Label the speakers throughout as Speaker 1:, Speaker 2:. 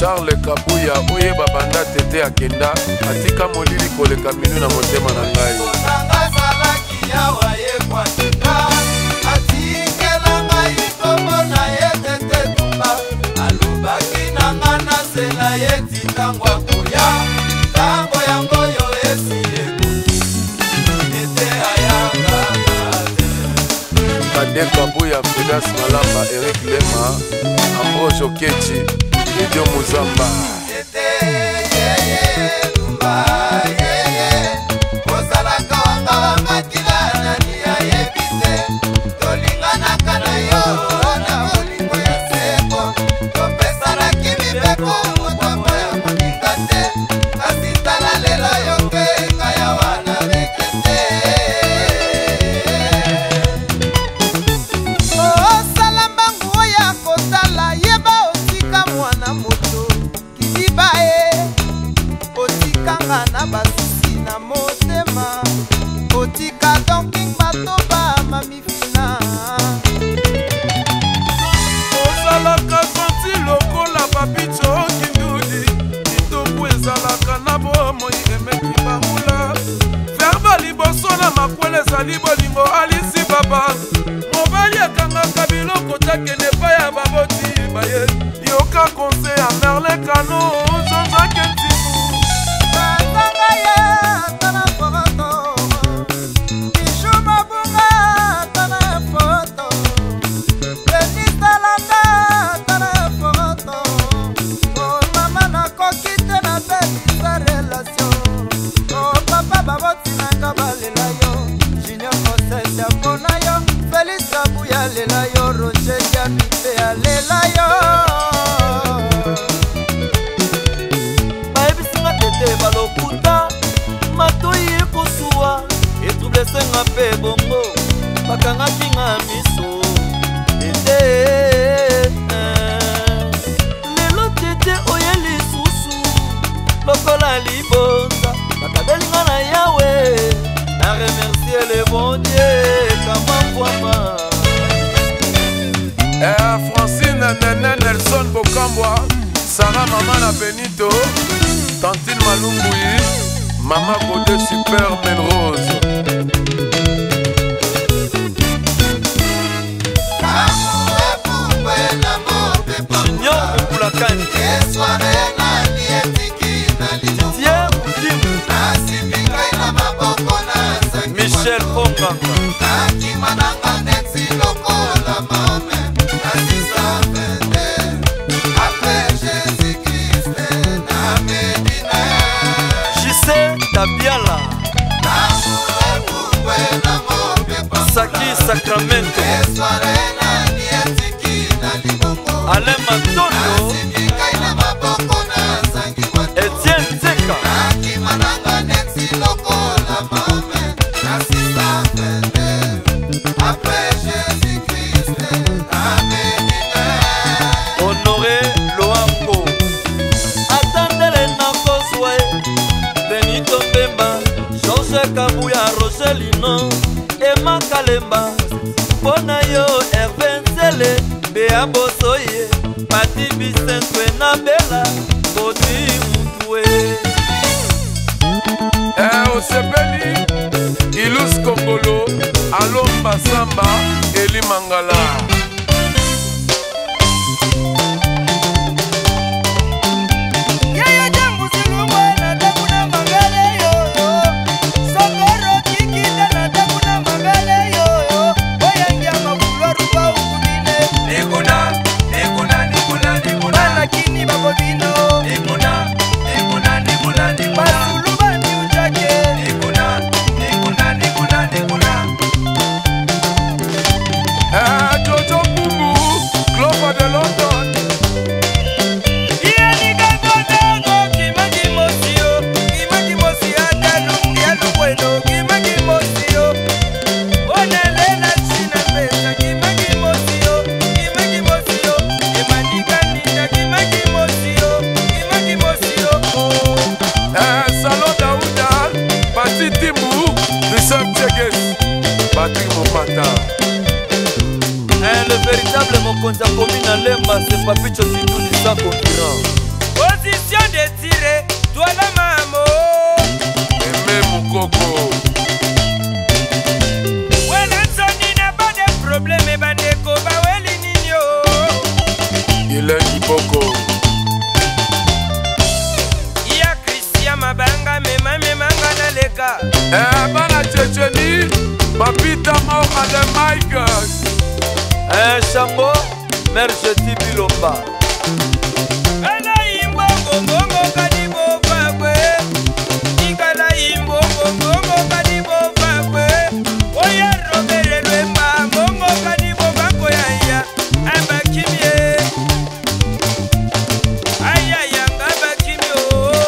Speaker 1: Charles Kabuya oyeba banda tete akenda atika molili koleka minu na motema na ngai Kade Kabuya, Fredas Malamba, Eric Lema, Ambroise Okechi, Idio Muzamba.
Speaker 2: Bolingo alisi baba mobali akangaka biloko takende pa ya baboti baye yoka conseil a Merlin Kano Jean-Jacques Ntibu
Speaker 3: batanga ya tana foto Bijou Mabunga tana foto Denis Talaka tana foto Oh mama nakoki te na bebisa relation Oh papa baboti nanga balela yo Félix Kabuya lela yo Roger Diabipe alela yo Baebisinga tete balokuta Matoi ekosuwa Etublesenga pe bongo Bakangaki nga miso Tete Lelo tete oye lisusu Lokola libonza Bakabelinga na yawe A remercier le bon Dieu Kamambwama
Speaker 1: Francine Nene Nelson Bokambwa Sarah Mama Benito Tantine Malumbuyi Mama Godé Super Melrose
Speaker 3: Junior Okulakani Michel Ponganga Gisèle Tabiala Saki Sacramento Alain Matondo Etienne Zeka Honoré Loampo Attendez Nakozwe Benito Mbemba Georges Kabuya Rogelino Emma Kalemba Pona yo Hervé Nzele Bea Bosoye Pati Vicente Nabela Bodi Mutwe
Speaker 1: Osepeli Ilus Kongolo Alomba Samba Eli Mangala
Speaker 3: Le véritable Mokonza Komina Lemba, c'est Papicho Sidou sans concurrent.
Speaker 4: position de tirer, toi la mamo.
Speaker 1: Aimé Moukoko.
Speaker 4: Welansoni n'a pas de problème, bandeko baweli ninyo.
Speaker 1: Il est Kiboko.
Speaker 4: Iya Christian Mabanga memanga na leka.
Speaker 1: Bana Tchétchénie, Papita mort à la Mike.
Speaker 3: Shango, Mère Jeti Bilomba.
Speaker 4: Ala imbo bongo kadibo fakwe. Ikala imbo bongo kadibo fakwe. Oya robere lwemba bongo kadibo bako ya amba kimye. Aya yanga bakimyo.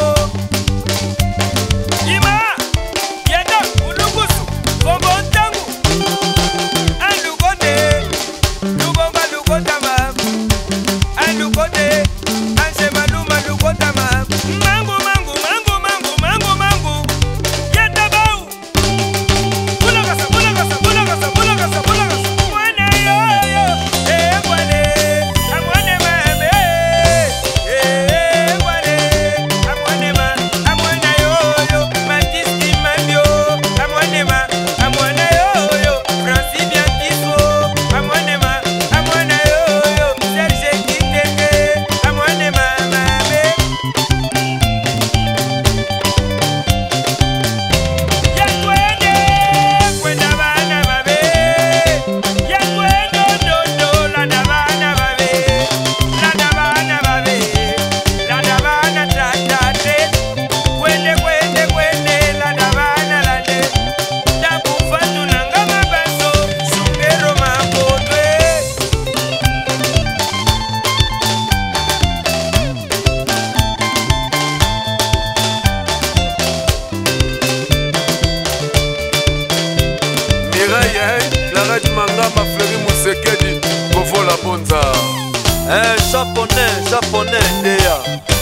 Speaker 4: Ima yenda ulugusu bombo tangu. Alugote lubonga lugotama. Alugote
Speaker 1: Clarette Mangamba Fleury Moussekedi Kovo la Bonza.
Speaker 3: Japonais, Ndea.